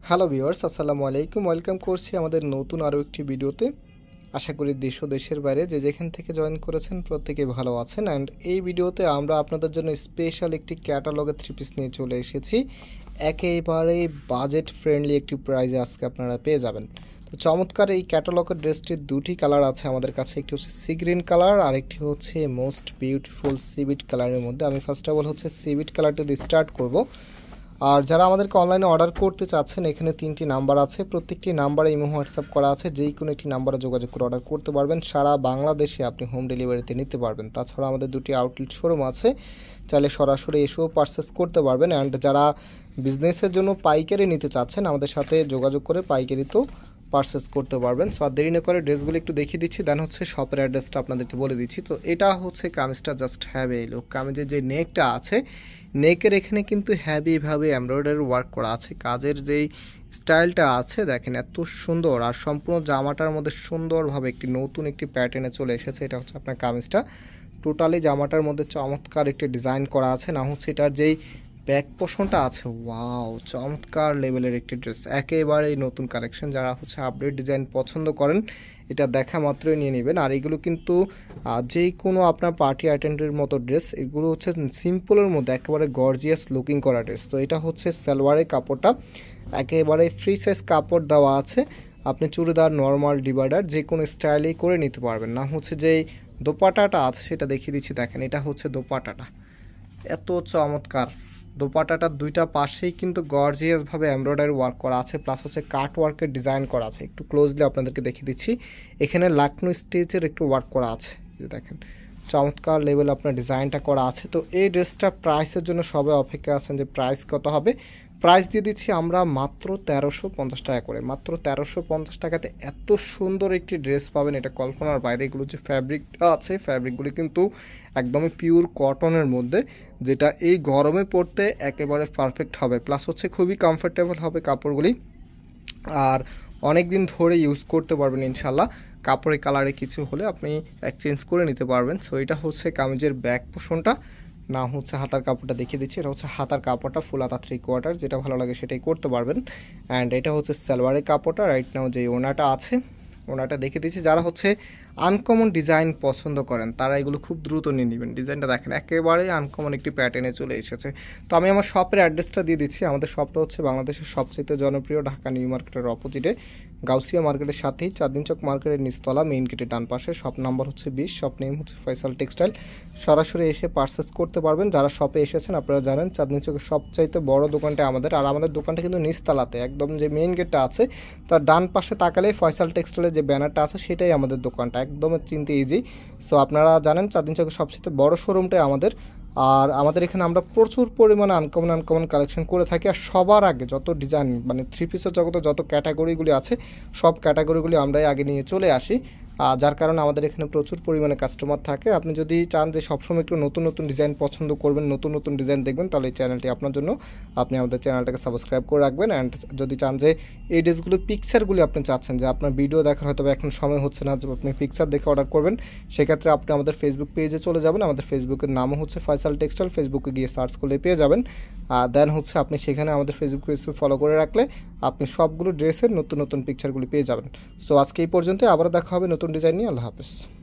Hello viewers, আসসালামু আলাইকুম। Welcome করছি আমাদের নতুন আরও একটি ভিডিওতে। আশা করি দেশ ও দেশের বাইরে যে যেখান থেকে জয়েন করেছেন প্রত্যেকে ভালো আছেন। অ্যান্ড এই ভিডিওতে আমরা আপনাদের জন্য স্পেশাল একটি ক্যাটালগের থ্রি পিস নিয়ে চলে এসেছি। একেবারে বাজেট ফ্রেন্ডলি একটি প্রাইজে আজকে আপনারা পেয়ে যাবেন। তো চমৎকার এই ক্যাটালগের ড্রেসটির দুটি কালার আছে আমাদের কাছে, একটি হচ্ছে সি গ্রিন কালার আর একটি হচ্ছে মোস্ট বিউটিফুল সিবিট কালারের মধ্যে। আমি ফার্স্ট অফ অল হচ্ছে সিবিট কালারটা দিয়ে স্টার্ট করব। আর যারা আমাদেরকে অনলাইনে অর্ডার করতে চাচ্ছেন, এখানে 3টি নাম্বার আছে, প্রত্যেকটি নাম্বারে ইমো হোয়াটসঅ্যাপ করা আছে, যেই কোনো একটি নাম্বারে যোগাযোগ করে অর্ডার করতে পারবেন। সারা বাংলাদেশে আপনি হোম ডেলিভারিতে নিতে পারবেন। তাছাড়া আমাদের দুটি আউটলেট শোরুম আছে, চাইলে সরাসরি এসেও পারচেস করতে পারবেন। অ্যান্ড যারা বিজনেসের জন্য পাইকারি নিতে চাচ্ছেন, আমাদের সাথে যোগাযোগ করে পাইকারিতেও পারচেস করতে পারবেন। সো আর দেরি না করে ড্রেসগুলো একটু দেখিয়ে দিচ্ছি, দেন হচ্ছে শপের অ্যাড্রেসটা আপনাদেরকে বলে দিচ্ছি। তো এটা হচ্ছে কামিজটা, জাস্ট হ্যাভি লুক। কামিজের যে নেকটা আছে, নেকের এখানে কিন্তু হ্যাভিভাবে এমব্রয়ডারি ওয়ার্ক করা আছে। কাজের যেই স্টাইলটা আছে দেখেন এত সুন্দর, আর সম্পূর্ণ জামাটার মধ্যে সুন্দরভাবে একটি নতুন একটি প্যাটার্নে চলে এসেছে। এটা হচ্ছে আপনার কামিজটা, টোটালি জামাটার মধ্যে চমৎকার একটি ডিজাইন করা আছে। না হচ্ছে এটার যেই ব্যাক পোর্শনটা আছে, ওয়াও চমৎকার লেভেলের একটি ড্রেস, একেবারেই নতুন কালেকশন। যারা হচ্ছে আপডেট ডিজাইন পছন্দ করেন, এটা দেখা মাত্রই নিয়ে নেবেন। আর এগুলো কিন্তু যেই কোনো আপনার পার্টি অ্যাটেন্ডের মতো ড্রেস, এগুলো হচ্ছে সিম্পলের মধ্যে একেবারে গর্জিয়াস লুকিং করা ড্রেস। তো এটা হচ্ছে সালোয়ারের কাপড়টা, একেবারে ফ্রি সাইজ কাপড় দেওয়া আছে। আপনি চুড়িদার, নর্মাল, ডিভাইডার যে কোনো স্টাইলেই করে নিতে পারবেন। না হচ্ছে যেই দোপাটাটা আছে সেটা দেখিয়ে দিচ্ছি, দেখেন এটা হচ্ছে দোপাটাটা, এত চমৎকার। দোপাটাটার দুইটা পাশেই কিন্তু গর্জিয়াসভাবে এমব্রয়ডারি ওয়ার্ক করা আছে, প্লাস হচ্ছে কাট ওয়ার্কের ডিজাইন করা আছে। একটু ক্লোজলি আপনাদেরকে দেখিয়ে দিচ্ছি, এখানে লাকনো স্টিচের একটু ওয়ার্ক করা আছে, দেখেন চমৎকার লেভেল আপনার ডিজাইনটা করা আছে। তো এই ড্রেসটা প্রাইসের জন্য সবাই অপেক্ষা আছেন যে প্রাইস কত হবে। প্রাইস দিয়ে দিচ্ছি আমরা মাত্র 1350 টাকা করে। মাত্র 1350 টাকাতে এত সুন্দর একটি ড্রেস পাবেন, এটা কল্পনার বাইরে। এগুলো যে ফ্যাব্রিকটা আছে, ফ্যাব্রিকগুলি কিন্তু একদমই পিওর কটনের মধ্যে, যেটা এই গরমে পরতে একেবারে পারফেক্ট হবে, প্লাস হচ্ছে খুবই কমফোর্টেবল হবে কাপড়গুলি, আর অনেক দিন ধরে ইউজ করতে পারবেন ইনশাল্লাহ। কাপড়ের কালারে কিছু হলে আপনি এক্সচেঞ্জ করে নিতে পারবেন। সো এটা হচ্ছে কামিজের ব্যাক পোর্শনটা। না হচ্ছে হাতার কাপড়টা দেখিয়ে দিচ্ছি, এটা হচ্ছে হাতার কাপড়টা, ফুল হাতা 3/4, যেটা ভালো লাগে সেটাই করতে পারবেন। অ্যান্ড এটা হচ্ছে সালোয়ারের কাপড়টা। রাইট নাও যে ওনাটা আছে, ওনাটা দেখে দিচ্ছি। যারা হচ্ছে আনকমন ডিজাইন পছন্দ করেন তারা এগুলো খুব দ্রুত নিয়ে নেবেন। ডিজাইনটা দেখেন একেবারেই আনকমন একটি প্যাটার্নে চলে এসেছে। তো আমি আমার শপের অ্যাড্রেসটা দিয়ে দিচ্ছি। আমাদের শপটা হচ্ছে বাংলাদেশের সবচেয়ে জনপ্রিয় ঢাকা নিউ মার্কেটের অপোজিটে, গাউসিয়া মার্কেটের সাথেই, চাঁদনি চক মার্কেটের নিচতলা, মেইন গেটের ডান পাশে। শপ নাম্বার হচ্ছে 20, শপ নেম হচ্ছে ফয়সাল টেক্সটাইল। সরাসরি এসে পারচেস করতে পারবেন। যারা শপে এসেছেন আপনারা জানেন চাঁদনি চকের সবচাইতে বড় দোকানটা আমাদের, আর আমাদের দোকানটা কিন্তু নিচতলাতে, একদম যে মেইন গেটটা আছে তার ডান পাশে তাকালেই ফয়সাল টেক্সটাইলের যে ব্যানারটা আছে সেটাই আমাদের দোকানটা, একদম চিনতে ইজি। সো আপনারা জানেন চাঁদনি চকের সবচেয়ে বড় শোরুমটাই আমাদের। আর আমাদের এখানে আমরা প্রচুর পরিমাণে আনকমন কালেকশন করে থাকি। আর সবার আগে যত ডিজাইন, মানে থ্রি পিসের জগতে যত ক্যাটাগরিগুলি আছে, সব ক্যাটাগরিগুলি আমরাই আগে নিয়ে চলে আসি, যার কারণে আমাদের এখানে প্রচুর পরিমাণে কাস্টমার থাকে। আপনি যদি চান যে সবসময় একটু নতুন নতুন ডিজাইন পছন্দ করবেন, নতুন নতুন ডিজাইন দেখবেন, তাহলে এই চ্যানেলটি আপনার জন্য। আপনি আমাদের চ্যানেলটাকে সাবস্ক্রাইব করে রাখবেন। অ্যান্ড যদি চান যে এই ড্রেসগুলো পিকচারগুলি আপনি চাচ্ছেন যে আপনার ভিডিও দেখার হয়তো এখন সময় হচ্ছে না, যে আপনি পিকচার দেখে অর্ডার করবেন, সেক্ষেত্রে আপনি আমাদের ফেসবুক পেজে চলে যাবেন। আমাদের ফেসবুকের নামও হচ্ছে ফয়সাল টেক্সটাইল, ফেসবুকে গিয়ে সার্চ করলে পেয়ে যাবেন। দেন হচ্ছে আপনি সেখানে আমাদের ফেসবুক পেজ ফলো করে রাখলে আপনি সবগুলো ড্রেসের নতুন নতুন পিকচারগুলি পেয়ে যাবেন। সো আজকে এই পর্যন্ত, আবার দেখা হবে নতুন ডিজাইন নিয়ে। আল্লাহ হাফেজ।